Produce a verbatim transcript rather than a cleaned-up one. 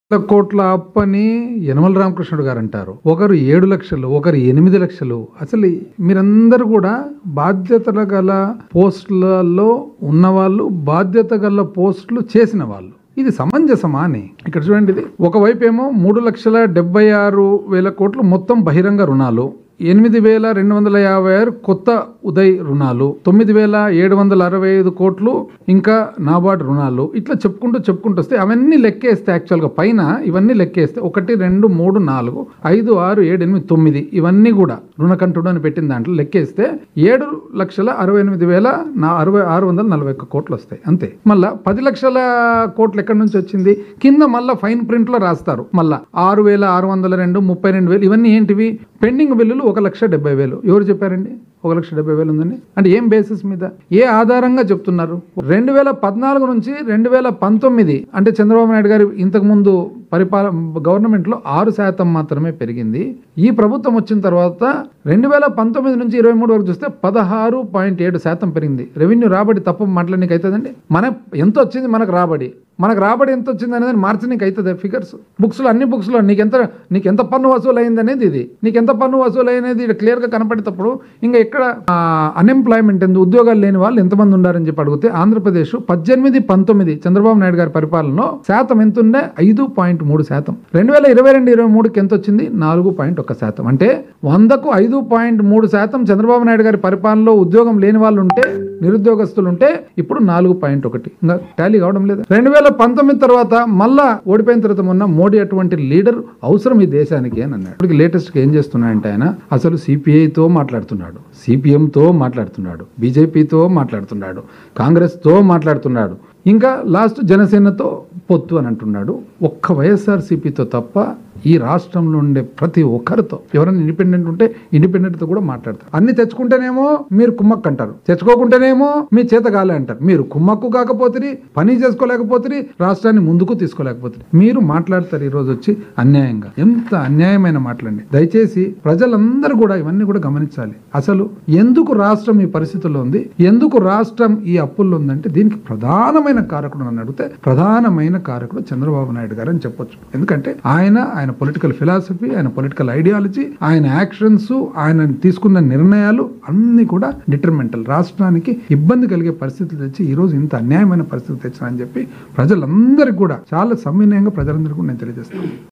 కోట్ల అప్పని యనమల రామకృష్ణుడు గారు అంటారు. ఒకరు ఏడు లక్షలు, ఒకరు ఎనిమిది లక్షలు. అసలు మీరందరూ కూడా బాధ్యతల గల పోస్టులలో ఉన్నవాళ్ళు, బాధ్యత గల పోస్టులు చేసిన వాళ్ళు. ఇది సమంజసమా అని ఇక్కడ చూడండి. ఇది ఒకవైపు ఏమో మూడు లక్షల డెబ్బై ఆరు వేల కోట్లు మొత్తం బహిరంగ రుణాలు, ఎనిమిది వేల రెండు వందల యాభై ఆరు కొత్త ఉదయ్ రుణాలు, తొమ్మిది వేల ఏడు వందల అరవై ఐదు కోట్లు ఇంకా నాబార్డ్ రుణాలు. ఇట్లా చెప్పుకుంటూ చెప్పుకుంటూ వస్తే అవన్నీ లెక్కేస్తే యాక్చువల్గా పైన ఇవన్నీ లెక్కేస్తే ఒకటి రెండు మూడు నాలుగు ఐదు ఆరు ఏడు ఎనిమిది తొమ్మిది ఇవన్నీ కూడా రుణకంఠుడు అని పెట్టిన దాంట్లో లెక్కేస్తే ఏడు లక్షల అరవై ఎనిమిది వేల నా అరవై ఆరు వందల నలభై ఒక్క కోట్లు వస్తాయి అంతే. మళ్ళా పది లక్షల కోట్లు ఎక్కడి నుంచి వచ్చింది? కింద మళ్ళీ ఫైన్ ప్రింట్ లో రాస్తారు. మళ్ళా ఆరు వేల ఆరు వందల రెండు ముప్పై రెండు వేలు ఇవన్నీ ఏంటివి? పెండింగ్ బిల్లులు ఒక లక్ష డెబ్బై వేలు. ఎవరు చెప్పారండి ఒక లక్ష డెబ్బై వేలు ఉందండి? అంటే ఏం బేసిస్ మీద, ఏ ఆధారంగా చెప్తున్నారు? రెండు వేల పద్నాలుగు నుంచి రెండు వేల పంతొమ్మిది అంటే చంద్రబాబు నాయుడు గారు ఇంతకు ముందు పరిపాలన గవర్నమెంట్ లో ఆరు శాతం మాత్రమే పెరిగింది. ఈ ప్రభుత్వం వచ్చిన తర్వాత రెండు వేల పంతొమ్మిది నుంచి ఇరవై మూడు వరకు చూస్తే పదహారు పాయింట్ ఏడు శాతం పెరిగింది. రెవెన్యూ రాబడి తప్ప మాట్లాడనీకి అవుతుందండి? మన ఎంత వచ్చింది మనకు రాబడి, మనకు రాబడి ఎంత వచ్చింది అనేది మార్చనీకి అవుతుంది. ఫిగర్స్ బుక్స్లో అన్ని బుక్స్లో నీకెంత నీకెంత పన్ను వసూలు అయింది అనేది ఇది, నీకెంత పన్ను వసూలు అయినది ఇక్కడ క్లియర్గా కనపడేటప్పుడు ఇంకా ఎక్కడ అన్ఎంప్లాయ్మెంట్ ఎంత, ఉద్యోగాలు లేని వాళ్ళు ఎంతమంది ఉండారని చెప్పి అడిగితే ఆంధ్రప్రదేశ్ పద్దెనిమిది పంతొమ్మిది చంద్రబాబు నాయుడు గారి పరిపాలనలో శాతం ఎంత ఉండే? ఐదు పాయింట్ మూడు శాతం. రెండు వేల ఇరవై రెండు ఇరవై మూడుకి ఎంత వచ్చింది? నాలుగు పాయింట్ ఒక శాతం. అంటే వందకు ఐదు పాయింట్ మూడు శాతం చంద్రబాబు నాయుడు గారి పరిపాలనలో ఉద్యోగం లేని వాళ్ళు ఉంటే, నిరుద్యోగస్తులు ఉంటే ఇప్పుడు నాలుగు పాయింట్ ఒకటి ఇంకా టాలీ కావడం లేదు. రెండు వేల పంతొమ్మిది తర్వాత మళ్ళా ఓడిపోయిన తర్వాత మొన్న మోడీ అటువంటి లీడర్ అవసరం ఈ దేశానికి అని అన్నాడు. ఇప్పటికి లేటెస్ట్ గా ఏం చేస్తున్నాడంటే ఆయన అసలు సిపిఐతో మాట్లాడుతున్నాడు, సిపిఎంతో మాట్లాడుతున్నాడు, బీజేపీతో మాట్లాడుతున్నాడు, కాంగ్రెస్ తో మాట్లాడుతున్నాడు, ఇంకా లాస్ట్ జనసేనతో పొత్తు అని అంటున్నాడు. ఒక్క వైఎస్ఆర్సీపీతో తప్ప ఈ రాష్ట్రంలో ఉండే ప్రతి ఒక్కరితో ఎవరైనా ఇండిపెండెంట్ ఉంటే ఇండిపెండెంట్ తో కూడా మాట్లాడతారు. అన్ని తెచ్చుకుంటేనేమో మీరు కుమ్మక్కు అంటారు, తెచ్చుకోకుంటేనేమో మీ చేత కాలే అంటారు. మీరు కుమ్మక్కు కాకపోతే, పని చేసుకోలేకపోతే, రాష్ట్రాన్ని ముందుకు తీసుకోలేకపోతే మీరు మాట్లాడతారు. ఈ రోజు వచ్చి అన్యాయంగా, ఎంత అన్యాయమైన మాటలండి. దయచేసి ప్రజలందరూ కూడా ఇవన్నీ కూడా గమనించాలి. అసలు ఎందుకు రాష్ట్రం ఈ పరిస్థితుల్లో ఉంది, ఎందుకు రాష్ట్రం ఈ అప్పుల్లో ఉందంటే దీనికి ప్రధానమైన కారకుడు అని అడిగితే ప్రధానమైన కారకుడు చంద్రబాబు నాయుడు గారు అని చెప్పొచ్చు. ఎందుకంటే ఆయన ఆయన పొలిటికల్ ఫిలాసఫీ, ఆయన పొలిటికల్ ఐడియాలజీ, ఆయన యాక్షన్స్, ఆయన తీసుకున్న నిర్ణయాలు అన్ని కూడా డిటర్మెంటల్. రాష్ట్రానికి ఇబ్బంది కలిగే పరిస్థితులు తెచ్చి ఈ రోజు ఇంత అన్యాయమైన పరిస్థితి తెచ్చారని చెప్పి ప్రజలందరికీ కూడా చాలా సవినయంగా ప్రజలందరికీ కూడా నేను తెలియజేస్తాను.